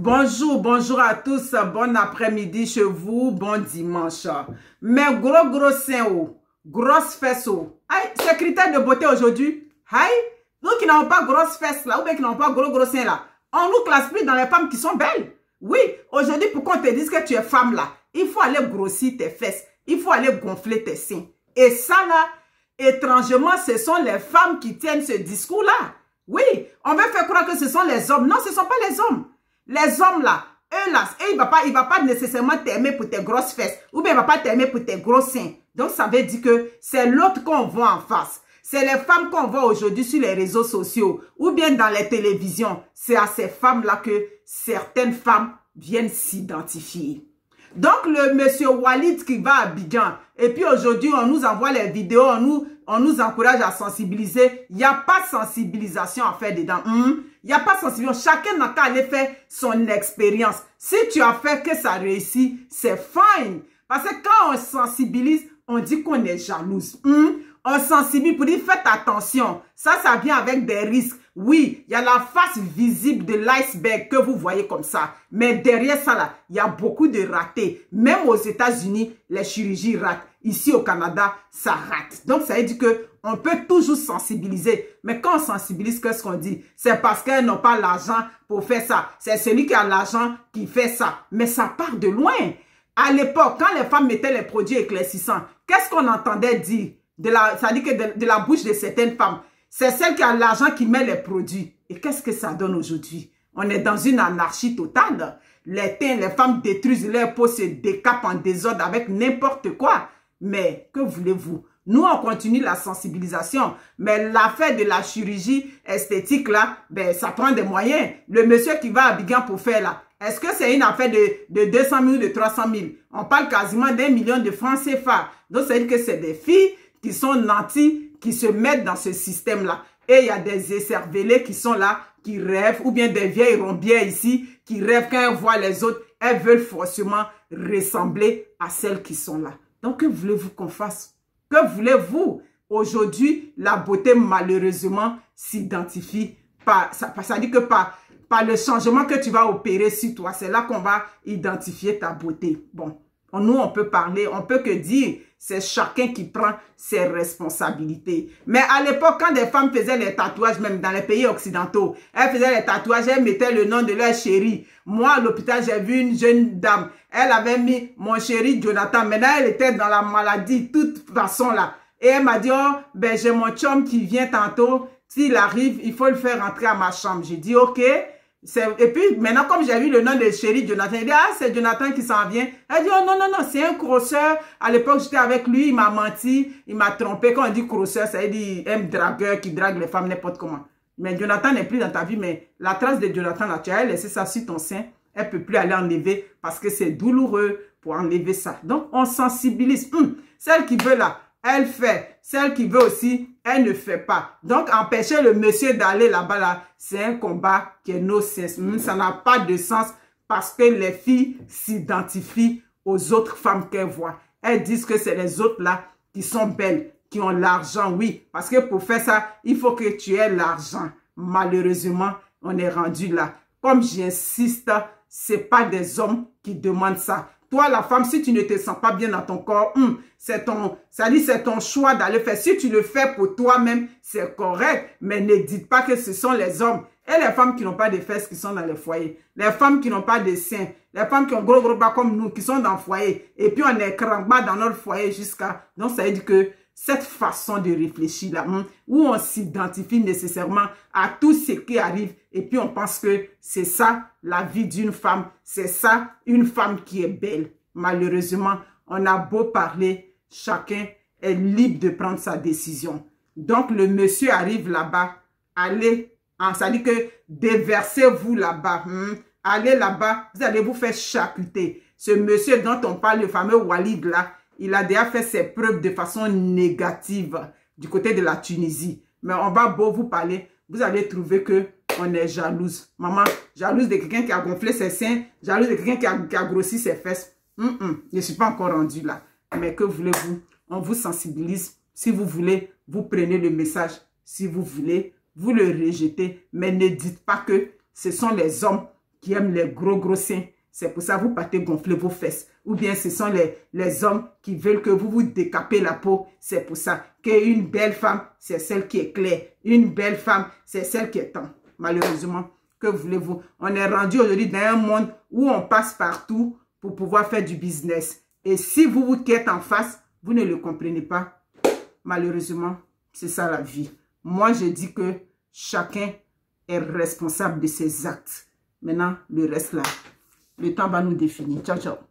Bonjour, bonjour à tous, bon après-midi chez vous, bon dimanche. Mais gros seins, grosses fesses, c'est critère de beauté aujourd'hui. Nous qui n'avons pas grosses fesses là, ou bien qui n'avons pas gros seins là, on nous classe plus dans les femmes qui sont belles. Oui, aujourd'hui pour qu'on te dise que tu es femme là, il faut aller grossir tes fesses, il faut aller gonfler tes seins. Et ça là, étrangement, ce sont les femmes qui tiennent ce discours là. Oui, on veut faire croire que ce sont les hommes. Non, ce ne sont pas les hommes. Les hommes là, eux là, il va pas nécessairement t'aimer pour tes grosses fesses. Ou bien il va pas t'aimer pour tes gros seins. Donc ça veut dire que c'est l'autre qu'on voit en face. C'est les femmes qu'on voit aujourd'hui sur les réseaux sociaux. Ou bien dans les télévisions. C'est à ces femmes là que certaines femmes viennent s'identifier. Donc le monsieur Walid qui va à Abidjan. Et puis aujourd'hui on nous envoie les vidéos, on nous encourage à sensibiliser. Il n'y a pas de sensibilisation à faire dedans. Il n'y a pas de sensibilisation. Chacun n'a qu'à aller faire son expérience. Si tu as fait que ça réussit, c'est fine. Parce que quand on sensibilise, on dit qu'on est jalouse. On sensibilise pour dire faites attention. Ça vient avec des risques. Oui, il y a la face visible de l'iceberg que vous voyez comme ça. Mais derrière ça, là, il y a beaucoup de ratés. Même aux États-Unis, les chirurgies ratent. Ici au Canada, ça rate. Donc, ça veut dire qu'on peut toujours sensibiliser. Mais quand on sensibilise, qu'est-ce qu'on dit? C'est parce qu'elles n'ont pas l'argent pour faire ça. C'est celui qui a l'argent qui fait ça. Mais ça part de loin. À l'époque, quand les femmes mettaient les produits éclaircissants, qu'est-ce qu'on entendait dire? Ça dit que de la bouche de certaines femmes. C'est celle qui a l'argent qui met les produits. Et qu'est-ce que ça donne aujourd'hui? On est dans une anarchie totale. Les femmes détruisent leur peau, se décapent en désordre avec n'importe quoi. Mais que voulez-vous? Nous, on continue la sensibilisation. Mais l'affaire de la chirurgie esthétique, là, ben, ça prend des moyens. Le monsieur qui va à Abidjan pour faire là, est-ce que c'est une affaire de 200 000 ou de 300 000? On parle quasiment d'1 million de francs CFA. Donc, ça veut dire que c'est des filles qui sont nantis, qui se mettent dans ce système-là. Et il y a des écervelés qui sont là, qui rêvent, ou bien des vieilles rombières ici, qui rêvent quand elles voient les autres, elles veulent forcément ressembler à celles qui sont là. Donc, que voulez-vous qu'on fasse? Que voulez-vous? Aujourd'hui, la beauté, malheureusement, s'identifie par, ça dit que par le changement que tu vas opérer sur toi, c'est là qu'on va identifier ta beauté. Bon, nous, on peut parler, on peut que dire, c'est chacun qui prend ses responsabilités. Mais à l'époque, quand des femmes faisaient les tatouages, même dans les pays occidentaux, elles faisaient les tatouages, elles mettaient le nom de leur chéri. Moi, à l'hôpital, j'ai vu une jeune dame. Elle avait mis mon chéri Jonathan. Maintenant, elle était dans la maladie, de toute façon là. Et elle m'a dit, oh, ben, j'ai mon chum qui vient tantôt. S'il arrive, il faut le faire rentrer à ma chambre. J'ai dit, ok. Et puis, maintenant, comme j'ai vu le nom de chéri Jonathan, il dit, ah, c'est Jonathan qui s'en vient. Elle dit, oh non, c'est un crosseur. À l'époque, j'étais avec lui, il m'a menti, il m'a trompé. Quand on dit crosseur, ça veut dire un dragueur qui drague les femmes n'importe comment. Mais Jonathan n'est plus dans ta vie, mais la trace de Jonathan, là, tu as laissé ça sur ton sein. Elle ne peut plus aller enlever parce que c'est douloureux pour enlever ça. Donc, on sensibilise. Celle qui veut là, elle fait. Celle qui veut aussi, elle ne fait pas. Donc, empêcher le monsieur d'aller là-bas, là, c'est un combat qui est no-sense. Ça n'a pas de sens parce que les filles s'identifient aux autres femmes qu'elles voient. Elles disent que c'est les autres là qui sont belles, qui ont l'argent, oui. Parce que pour faire ça, il faut que tu aies l'argent. Malheureusement, on est rendu là. Comme j'insiste, c'est pas des hommes qui demandent ça. Toi, la femme, si tu ne te sens pas bien dans ton corps, c'est ton choix d'aller faire. Si tu le fais pour toi-même, c'est correct. Mais ne dites pas que ce sont les hommes et les femmes qui n'ont pas de fesses qui sont dans les foyers. Les femmes qui n'ont pas de seins. Les femmes qui ont gros bas comme nous, qui sont dans le foyer. Et puis, on est crampa dans notre foyer jusqu'à... Donc, ça veut dire que cette façon de réfléchir là, où on s'identifie nécessairement à tout ce qui arrive et puis on pense que c'est ça la vie d'une femme, c'est ça une femme qui est belle. Malheureusement, on a beau parler, chacun est libre de prendre sa décision. Donc le monsieur arrive là-bas, allez, ça dit que déversez-vous là-bas, allez là-bas, vous allez vous faire charcuter. Ce monsieur dont on parle, le fameux Walid là, il a déjà fait ses preuves de façon négative du côté de la Tunisie. Mais on va beau vous parler, vous allez trouver que on est jalouse. Maman, jalouse de quelqu'un qui a gonflé ses seins, jalouse de quelqu'un qui a grossi ses fesses. Je ne suis pas encore rendue là. Mais que voulez-vous? On vous sensibilise. Si vous voulez, vous prenez le message. Si vous voulez, vous le rejetez. Mais ne dites pas que ce sont les hommes qui aiment les gros seins. C'est pour ça que vous partez gonfler vos fesses. Ou bien ce sont les hommes qui veulent que vous vous décapez la peau. C'est pour ça qu'une belle femme, c'est celle qui est claire. Une belle femme, c'est celle qui est tendre. Malheureusement, que voulez-vous? On est rendu aujourd'hui dans un monde où on passe partout pour pouvoir faire du business. Et si vous qui êtes en face, vous ne le comprenez pas. Malheureusement, c'est ça la vie. Moi, je dis que chacun est responsable de ses actes. Maintenant, le reste là, le temps va nous définir. Ciao, ciao.